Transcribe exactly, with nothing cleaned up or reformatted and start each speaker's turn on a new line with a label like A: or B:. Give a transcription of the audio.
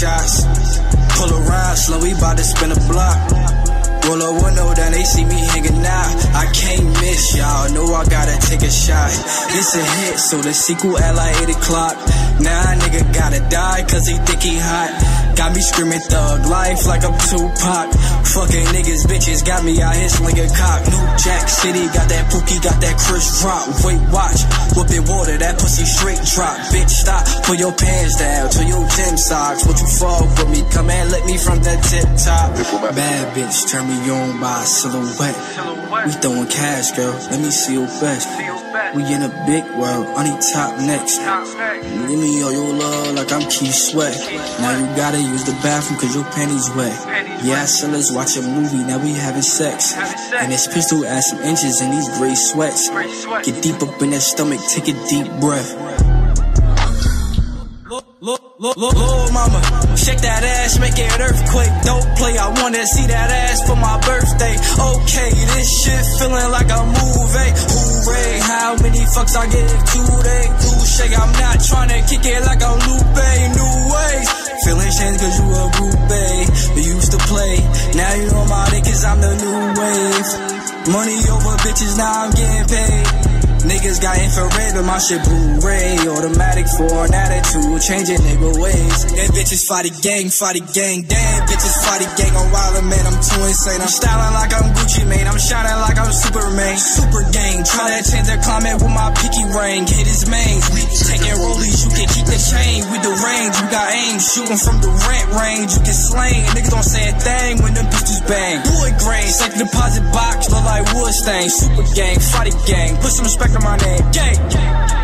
A: shots. Pull around slow, we bout to spin a block. Roll a window down, they see me hanging out. I can't miss, y'all know I gotta take a shot. This a hit, so the sequel at like eight o'clock. Now a nigga gotta die, cause he think he hot. Got me screaming thug life like I'm Tupac. Fucking niggas, bitches, got me out here slinging cock. New Jack City, got that Pookie, got that Chris drop. Wait, watch, whooping water, that pussy straight drop. Bitch, stop, pull your pants down to your gym socks. Would you fall for me? Come and lick me from the tip top. Bad bitch, turn me on by silhouette. We throwing cash, girl, let me see your best. We in a big world, I need top next. Give me all your love like I'm Keith Sweat. Now you gotta use the bathroom cause your panties wet. Yeah, so let's watch a movie, now we having sex. And this pistol adds some inches in these gray sweats. Get deep up in that stomach, take a deep breath. Look, look, look, Lil' mama, shake that ass, make it an earthquake. Don't play, I wanna see that ass for my birthday. Okay, this shit feeling like a movie. Hooray, how many fucks I give today? Touche, I'm not trying to kick it like I'm Lupe. New ways, feeling shame cause you a groupie. You used to play, now you on my dick cause I'm the new wave. Money over bitches, now I'm getting paid. Niggas got infrared, but my shit Blu-ray. Automatic for an attitude, changing nigga ways. Them bitches fight the gang, fight the gang. Damn bitches fight the gang on Wilder, man, I'm too insane. I'm styling like I'm Gucci, man, I'm shining like I'm Superman. Super gang, try to change their climate with my pinky ring. Hit his mains, we taking rollies, you can keep the chain. With the range, you got aim, shooting from the rent range. You get slain, niggas don't say a thing when them pistols bang. Wood grain, safe deposit box, look like wood stain. Super gang, fight the gang, put some respect on my name. Gang, gang.